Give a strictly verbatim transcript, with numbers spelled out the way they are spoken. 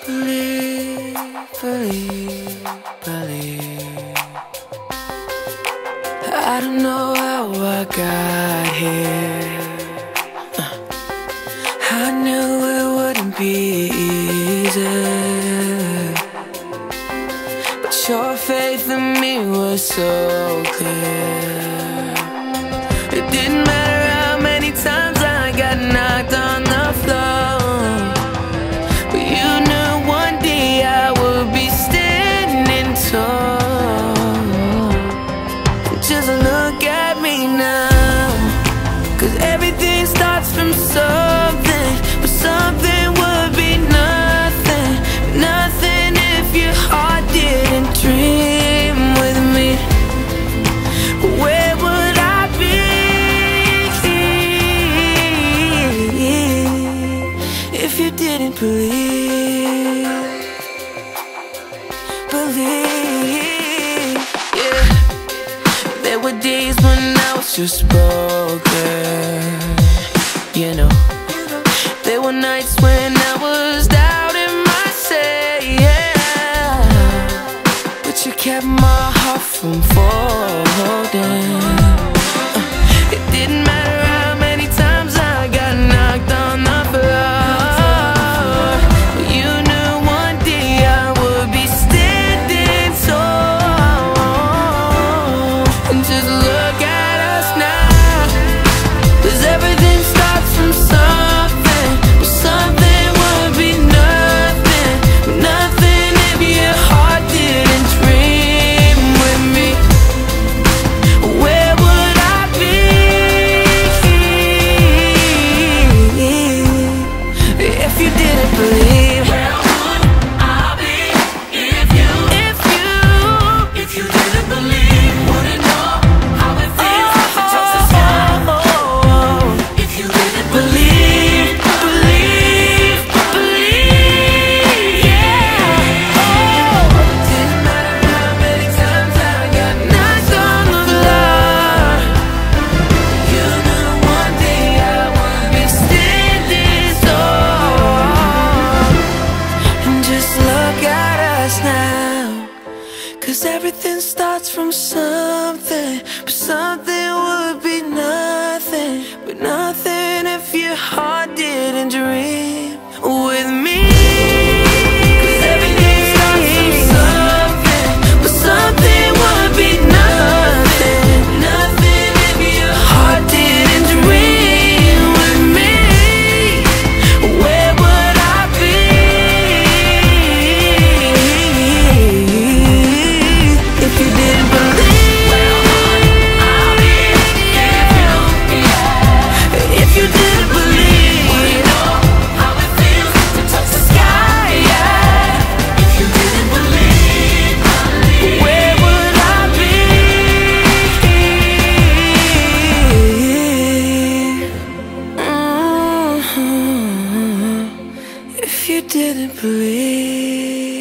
Believe, believe, believe. I don't know how I got here. uh, I knew it wouldn't be easy, but your faith in me was so clear. It didn't matter how many times I got knocked on the floor, but you knew one day I would be standing tall. Just look at me now, 'cause everything starts from something, but something would be nothing, nothing if your heart didn't dream with me. Where would I be if you didn't believe, believe, yeah. There were days when I was just broken, you know. There were nights when I was doubting myself, yeah. But you kept my heart from folding. uh, It didn't matter how many times I got knocked on the floor, you knew one day I would be standing tall. And just look at us now, 'cause everything starts from something, but something would be nothing, nothing if your heart didn't dream with me. Where would I be if you didn't believe? Where would I be if you, If you, if you didn't believe? Wouldn't know how it feels to touch the sky. If you didn't believe, believe, believe, yeah. Oh, didn't matter how many times I got knocked on the floor, you knew one day I would be standing tall. And just look at us now, 'cause everything starts from something, but something would be nothing, but nothing if your heart didn't dream with me. 'Cause everything starts from something, but something would be nothing, nothing if your heart didn't dream with me. Where would I be if you didn't believe? where would I be if you, If you didn't believe, wouldn't know how it feels to touch the sky? Yeah. If you didn't believe, believe. where would I be? Mhm. If you didn't believe.